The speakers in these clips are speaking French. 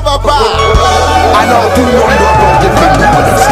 papa. Alors tout le monde doit porter Fimbo Collection.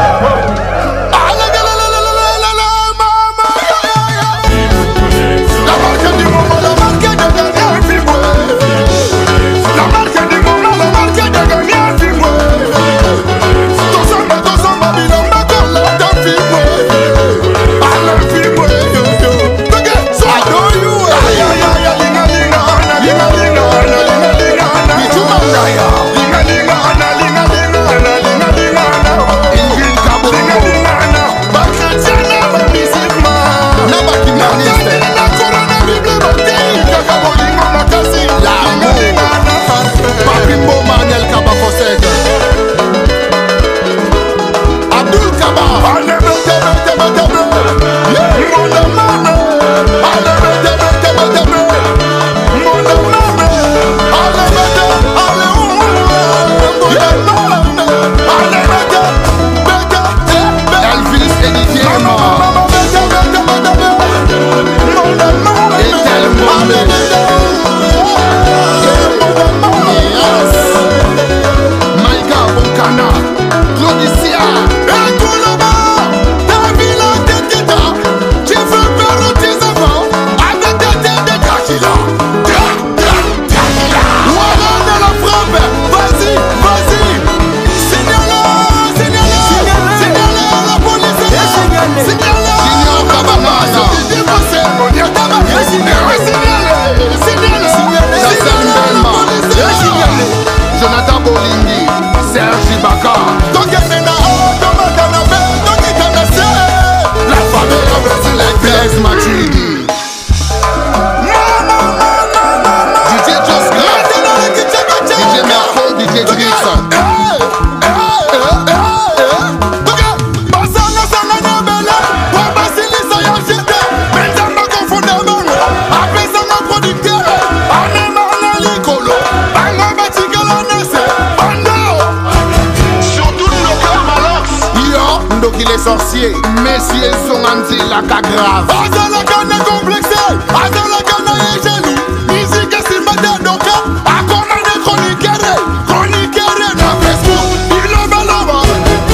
Les sorciers, messieurs sont anti la grave. Asa la canne complexé, asa la canne est jaloux. Musique est si madame donc à commander chroniqueur, na Facebook, il a malama,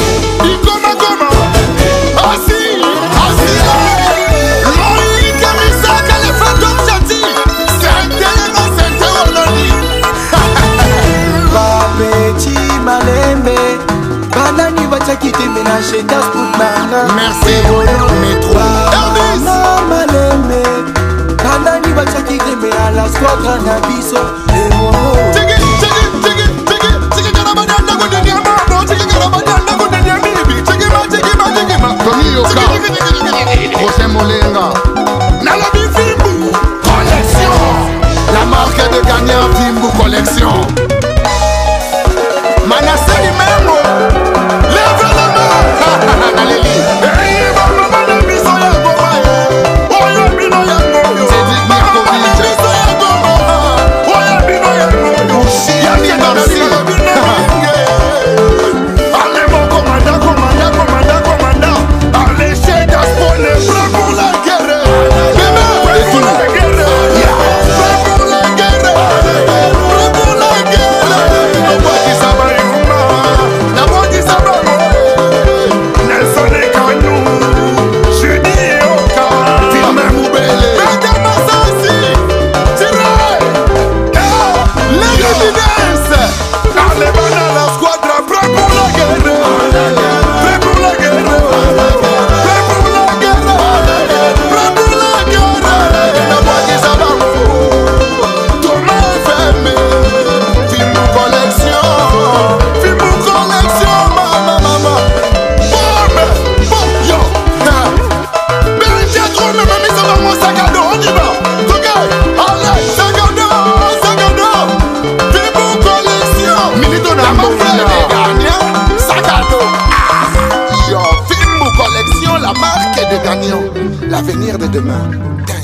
il comment, assis, Loïc Kamisa, qu'elle est faite comme châti, c'est Oloni. Papeti Malembe, Banani va quitter ménager das pour Nana. Merci, métro. Mama Malembe, Banani va quitter ménager la squadra Nabiso. Tony Yoka, José Molenga, Nalabi Fimbo Collection, la marque de gagnant Fimbo Collection. Manasseh Mengo, lève la main. Naleli, Cédric Mirkovic, Yannick Nancy, allez chez Gaspone, prêt pour la guerre. l'avenir de demain.